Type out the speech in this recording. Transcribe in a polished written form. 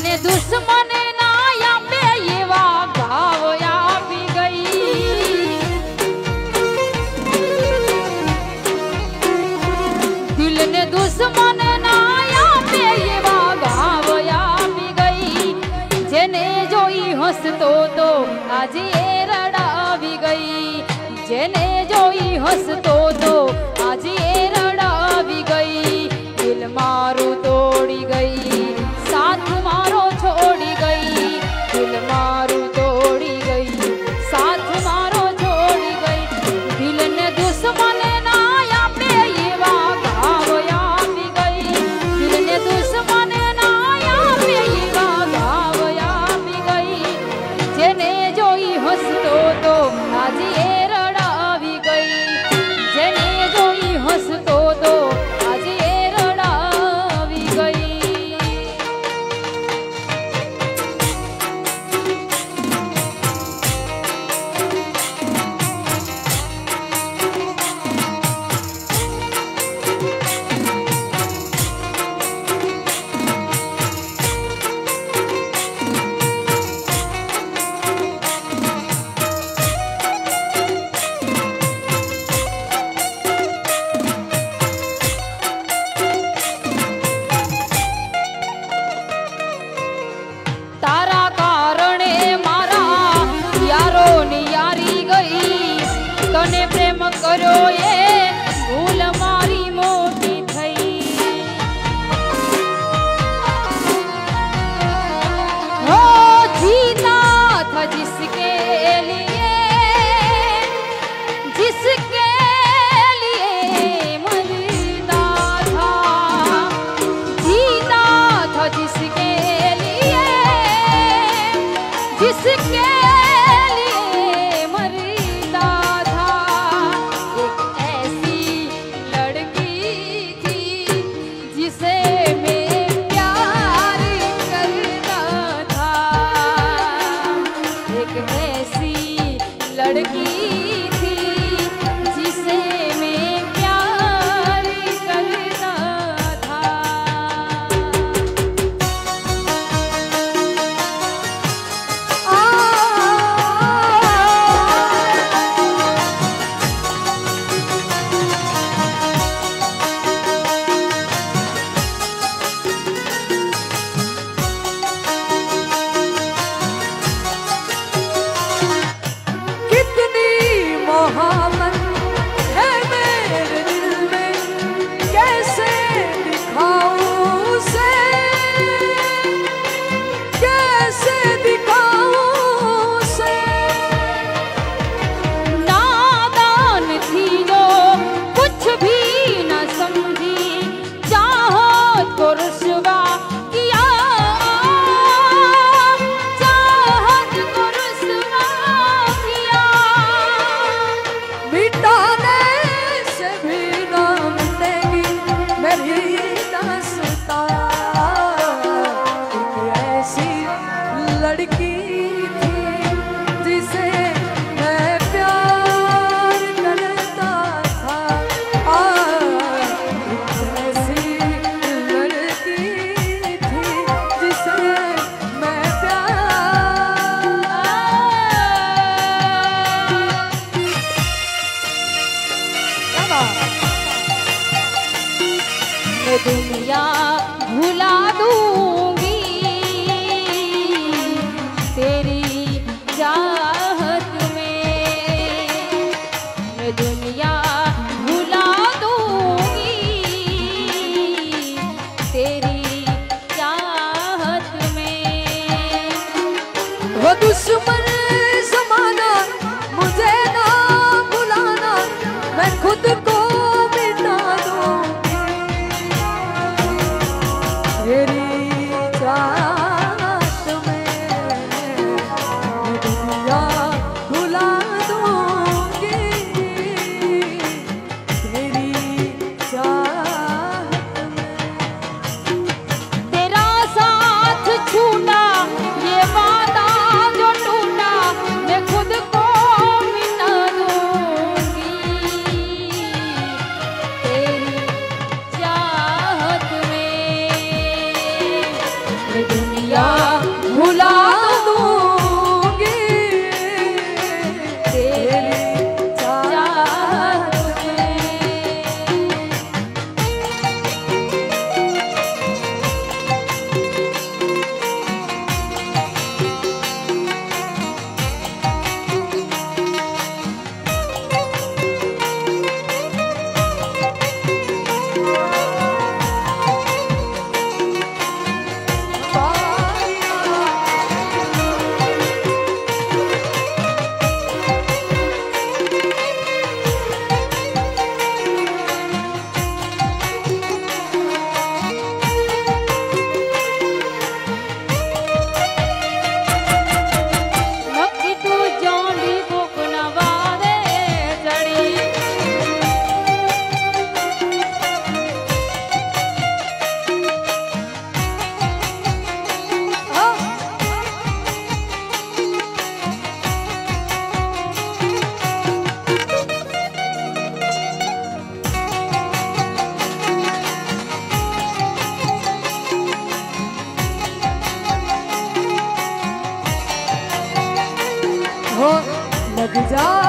ने दुश्मन ना पे ये घाव भी गई। दिल ने दुश्मन ना पे ये घाव भी गई। जेने जोई हंसतो तो आज ये रड़ावी गई। जेने जोई हंसतो तो आज ये रड़ावी गई। दिल मारू तोड़ी गई, साथ मारो छोड़ी गई। दिल मारू तोड़ी गई, साथ मारो छोड़ी गई। दिल ने दुश्मन ना पे ये घाव भी गई। दिल ने दुश्मन ना पे ये घाव भी गई। जेने जोई हंसतो तो आज ये रड़ावी गई। जेने जोई हंसतो तो आज ये रड़ावी गई। तारा कारणे मारा यारो ने यारी गई। तने प्रेम करो ये भूल मारी मोटी थई। हो जीता था जिसके लिए, जिसके लिए मरता था। जीता था जिसके जिसके लिए मरता था। एक ऐसी लड़की थी जिसे मैं प्यार करता था। एक ऐसी लड़की थी जिसे मैं प्यार करता था। मैं दुनिया भुला दूंगी तेरी चाहत में। मैं दुनिया भुला दूंगी तेरी चाहत में। वो दुश्मन ज़माना मुझे ना बुलाना, मैं खुद को मिटा दूंगी तेरी चाहत में। मैं दुनिया भुला दूंगी तेरी चाहत में। तेरा साथ छूटा ये वादा जो टूटा, मैं खुद को मिटा दूंगी तेरी चाहत में। मैं दुनिया जा